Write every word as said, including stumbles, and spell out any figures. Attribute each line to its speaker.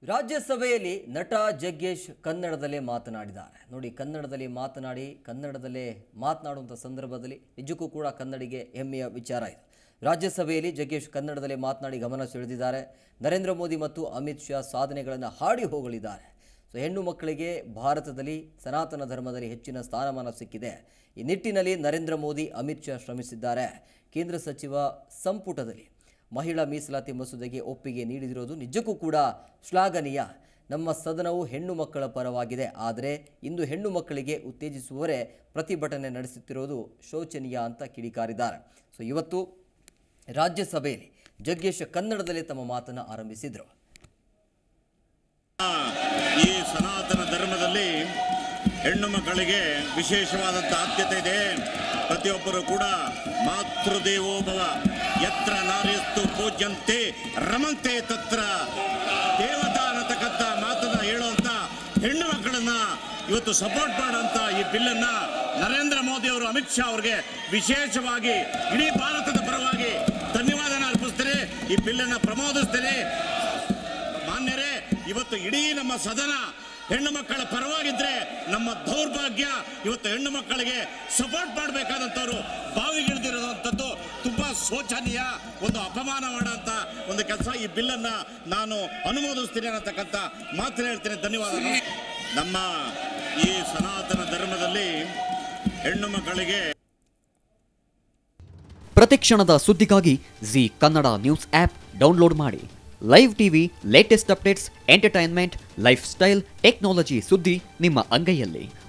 Speaker 1: ರಾಜ್ಯಸಭೆಯಲ್ಲಿ ನಟ ಜಗ್ಗೇಶ್ ಕನ್ನಡದಲ್ಲೇ ಮಾತನಾಡಿದ್ದಾರೆ. ನೋಡಿ, ಕನ್ನಡದಲ್ಲಿ ಮಾತನಾಡಿ ಕನ್ನಡದಲ್ಲೇ ಮಾತನಾಡುವಂಥ ಸಂದರ್ಭದಲ್ಲಿ ನಿಜಕ್ಕೂ ಕೂಡ ಕನ್ನಡಿಗೆ ಹೆಮ್ಮೆಯ ವಿಚಾರ ಇದು. ರಾಜ್ಯಸಭೆಯಲ್ಲಿ ಜಗ್ಗೇಶ್ ಕನ್ನಡದಲ್ಲೇ ಮಾತನಾಡಿ ಗಮನ ಸೆಳೆದಿದ್ದಾರೆ. ನರೇಂದ್ರ ಮೋದಿ ಮತ್ತು ಅಮಿತ್ ಶಾ ಸಾಧನೆಗಳನ್ನು ಹಾಡಿ ಹೋಗಲಿದ್ದಾರೆ. ಸೊ ಹೆಣ್ಣು ಮಕ್ಕಳಿಗೆ ಭಾರತದಲ್ಲಿ ಸನಾತನ ಧರ್ಮದಲ್ಲಿ ಹೆಚ್ಚಿನ ಸ್ಥಾನಮಾನ ಸಿಕ್ಕಿದೆ. ಈ ನಿಟ್ಟಿನಲ್ಲಿ ನರೇಂದ್ರ ಮೋದಿ ಅಮಿತ್ ಶಾ ಶ್ರಮಿಸಿದ್ದಾರೆ. ಕೇಂದ್ರ ಸಚಿವ ಸಂಪುಟದಲ್ಲಿ ಮಹಿಳಾ ಮೀಸಲಾತಿ ಮಸೂದೆಗೆ ಒಪ್ಪಿಗೆ ನೀಡಿದಿರೋದು ನಿಜಕ್ಕೂ ಕೂಡ ಶ್ಲಾಘನೀಯ. ನಮ್ಮ ಸದನವು ಹೆಣ್ಣು ಮಕ್ಕಳ ಪರವಾಗಿದೆ, ಆದರೆ ಇಂದು ಹೆಣ್ಣು ಮಕ್ಕಳಿಗೆ ಉತ್ತೇಜಿಸುವವರೇ ಪ್ರತಿಭಟನೆ ನಡೆಸುತ್ತಿರೋದು ಶೋಚನೀಯ ಅಂತ ಕಿಡಿಕಾರಿದ್ದಾರೆ. ಸೊ ಇವತ್ತು ರಾಜ್ಯಸಭೆಯಲ್ಲಿ ಜಗ್ಗೇಶ್ ಕನ್ನಡದಲ್ಲೇ ತಮ್ಮ ಮಾತನ್ನು ಆರಂಭಿಸಿದರು.
Speaker 2: ಈ ಸನಾತನ ಧರ್ಮದಲ್ಲಿ ಹೆಣ್ಣು ಮಕ್ಕಳಿಗೆ ವಿಶೇಷವಾದಂಥ ಆದ್ಯತೆ ಇದೆ. ಪ್ರತಿಯೊಬ್ಬರು ಕೂಡ ಮಾತೃದೇವೋಭವ, ಯತ್ರ ನಾರ್ಯಸ್ತು ಪೂಜ್ಯಂತೆ ರಮಂತೆ ತತ್ರ ದೇವತಾ ಅನ್ನತಕ್ಕಂಥ ಮಾತನ್ನ ಹೇಳುವಂಥ ಹೆಣ್ಣು ಮಕ್ಕಳನ್ನ ಇವತ್ತು ಸಪೋರ್ಟ್ ಮಾಡುವಂಥ ಈ ಬಿಲ್ಲನ್ನು ನರೇಂದ್ರ ಮೋದಿ ಅವರು ಅಮಿತ್ ಶಾ ಅವರಿಗೆ ವಿಶೇಷವಾಗಿ ಇಡೀ ಭಾರತದ ಪರವಾಗಿ ಧನ್ಯವಾದನ ಅರ್ಪಿಸ್ತೇನೆ. ಈ ಬಿಲ್ಲನ್ನು ಪ್ರಮೋದಿಸ್ತೇನೆ. ಮಾನ್ಯರೇ, ಇವತ್ತು ಇಡೀ ನಮ್ಮ ಸದನ ಹೆಣ್ಣು ಮಕ್ಕಳ ಪರವಾಗಿದ್ರೆ ನಮ್ಮ ದೌರ್ಭಾಗ್ಯ. ಇವತ್ತು ಹೆಣ್ಣು ಮಕ್ಕಳಿಗೆ ಸಪೋರ್ಟ್ ಮಾಡಬೇಕಾದಂಥವ್ರು ಬಾವಿಗಿಳಿದಿರೋದಂಥದ್ದು ತುಂಬಾ ಶೋಚನೀಯ, ಒಂದು ಅಪಮಾನ ಮಾಡೋಂಥ ಒಂದು ಕೆಲಸ. ಈ ಬಿಲ್ಲನ್ನು ನಾನು ಅನುಮೋದಿಸ್ತೀನಿ ಅನ್ನತಕ್ಕಂಥ ಮಾತನ್ನು ಹೇಳ್ತೇನೆ. ಧನ್ಯವಾದಗಳು. ನಮ್ಮ ಈ ಸನಾತನ ಧರ್ಮದಲ್ಲಿ ಹೆಣ್ಣು ಮಕ್ಕಳಿಗೆ
Speaker 3: ಪ್ರತಿಕ್ಷಣದ ಸುದ್ದಿಗಾಗಿ Zee Kannada news app download ಮಾಡಿ. Live TV, latest updates, entertainment, lifestyle, technology ಸುದ್ದಿ ನಿಮ್ಮ ಅಂಗೈಯಲ್ಲಿ.